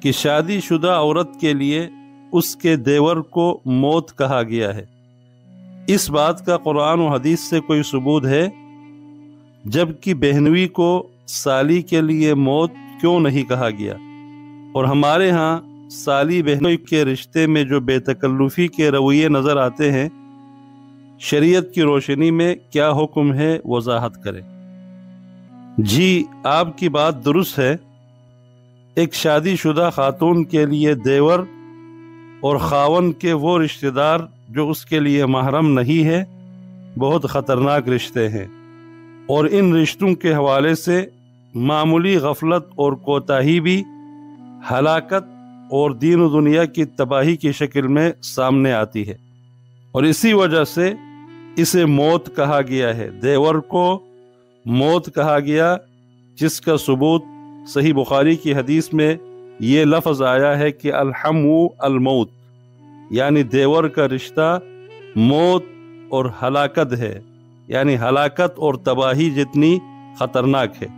کہ شادی شدہ عورت کے لیے اس کے دیور کو موت کہا گیا ہے۔ اس بات کا قرآن و حدیث سے کوئی ثبوت ہے؟ جبکہ بہنوئی کو سالی کے لیے موت کیوں نہیں کہا گیا؟ اور ہمارے ہاں سالی بہنوئی کے رشتے میں جو بے تکلفی کے رویے نظر آتے ہیں، شریعت کی روشنی میں کیا حکم ہے، وضاحت کریں۔ جی، آپ کی بات درست ہے۔ ایک شادی شدہ خاتون کے لیے دیور اور خاون کے وہ رشتہ دار جو اس کے لیے محرم نہیں ہے بہت خطرناک رشتے ہیں، اور ان رشتوں کے حوالے سے معمولی غفلت اور کوتاہی بھی ہلاکت اور دین و دنیا کی تباہی کی شکل میں سامنے آتی ہے، اور اسی وجہ سے اسے موت کہا گیا ہے۔ دیور کو موت کہا گیا، جس کا ثبوت صحیح بخاری کی حدیث میں یہ لفظ آیا ہے کہ الحمو الموت، یعنی دیور کا رشتہ موت اور ہلاکت ہے، یعنی ہلاکت اور تباہی جتنی خطرناک ہے۔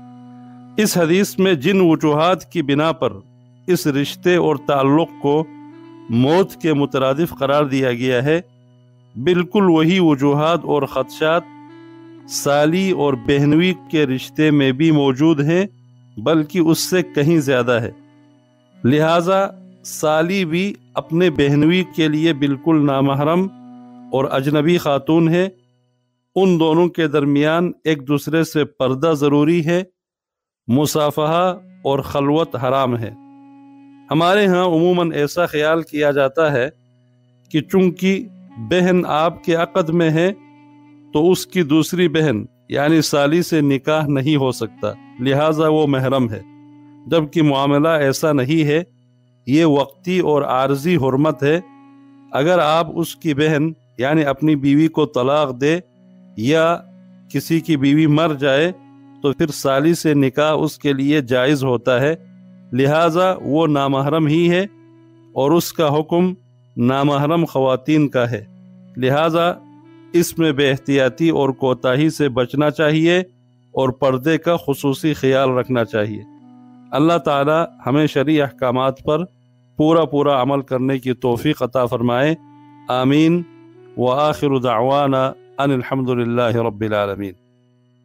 اس حدیث میں جن وجوہات کی بنا پر اس رشتے اور تعلق کو موت کے مترادف قرار دیا گیا ہے، بالکل وہی وجوہات اور خدشات سالی اور بہنوئی کے رشتے میں بھی موجود ہیں، بلکہ اس سے کہیں زیادہ ہے۔ لہذا سالی بھی اپنے بہنوئی کے لیے بالکل نامحرم اور اجنبی خاتون ہے۔ ان دونوں کے درمیان ایک دوسرے سے پردہ ضروری ہے، مصافحہ اور خلوت حرام ہے۔ ہمارے ہاں عموماً ایسا خیال کیا جاتا ہے کہ چونکہ بہن آپ کے عقد میں ہے تو اس کی دوسری بہن یعنی سالی سے نکاح نہیں ہو سکتا، لہٰذا وہ محرم ہے، جبکہ معاملہ ایسا نہیں ہے۔ یہ وقتی اور عارضی حرمت ہے۔ اگر آپ اس کی بہن یعنی اپنی بیوی کو طلاق دے یا کسی کی بیوی مر جائے تو پھر سالی سے نکاح اس کے لیے جائز ہوتا ہے، لہٰذا وہ نامحرم ہی ہے، اور اس کا حکم نامحرم خواتین کا ہے۔ لہٰذا اس میں بے احتیاطی اور کوتاہی سے بچنا چاہیے اور پردے کا خصوصی خیال رکھنا چاہیے۔ اللہ تعالی ہمیں شرعی احکامات پر پورا عمل کرنے کی توفیق عطا فرمائے۔ آمین۔ وآخر دعوانا ان الحمد للہ رب العالمین۔